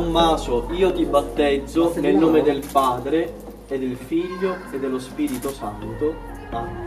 Tommaso, io ti battezzo nel nome del Padre e del Figlio e dello Spirito Santo. Amen.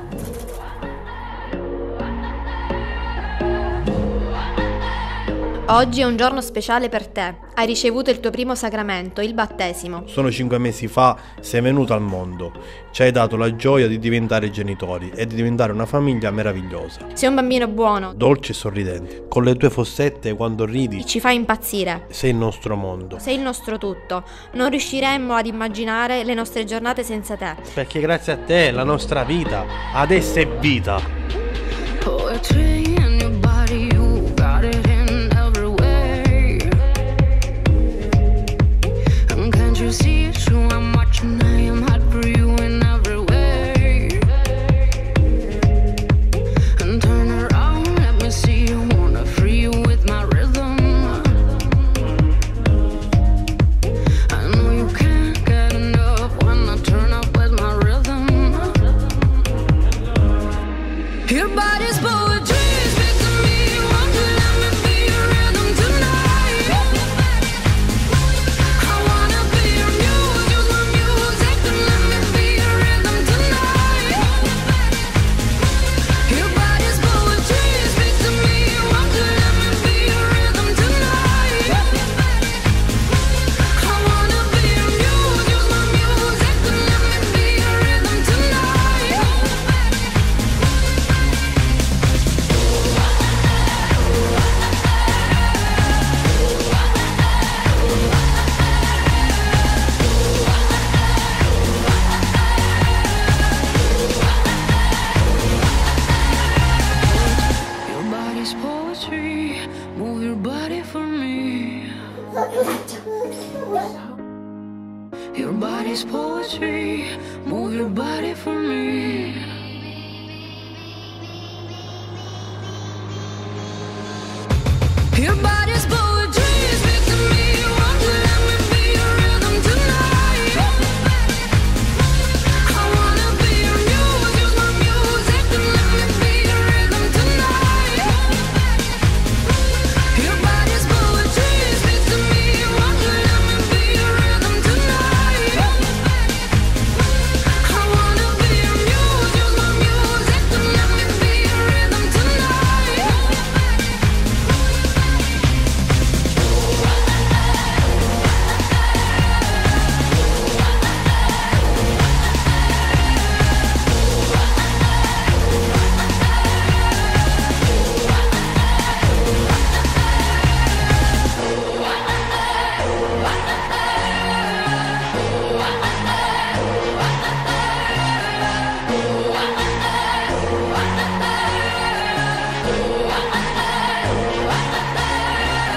Oggi è un giorno speciale per te. Hai ricevuto il tuo primo sacramento, il battesimo. Sono 5 mesi fa sei venuto al mondo. Ci hai dato la gioia di diventare genitori e di diventare una famiglia meravigliosa. Sei un bambino buono, Dolce e sorridente. Con le tue fossette quando ridi. ci fai impazzire. Sei il nostro mondo. Sei il nostro tutto. Non riusciremmo ad immaginare le nostre giornate senza te. Perché grazie a te la nostra vita adesso è vita. Poetry in your body, you got it in every way. And can't you see it's true? I'm watching, I am hot for you in every way. And turn around, let me see you. Wanna free you with my rhythm. I know you can't get enough when I turn up with my rhythm. Your body's poetry. Move your body for me. Your body's poetry. Move your body for me. Your body's poetry. Speak to me. Won't you let me be your rhythm tonight? I wanna be your muse. Use my music to let me be your rhythm tonight. Your body's poetry. Speak to me. Won't you let me be your rhythm tonight? I wanna be your muse. Use my music to let me be your rhythm tonight.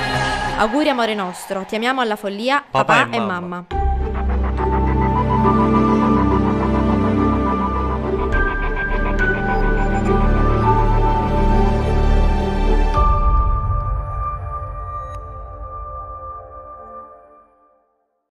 Auguri amore nostro, ti amiamo alla follia, papà e mamma.